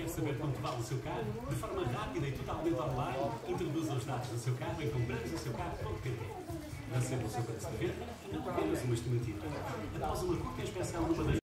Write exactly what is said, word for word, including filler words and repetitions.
Quer saber quanto vale o seu carro? De forma rápida e totalmente online, introduza os dados do seu carro em compramos o seu carro ponto pt. Receba o seu preço de venda, não apenas uma estimativa. Após uma curta inspeção numa das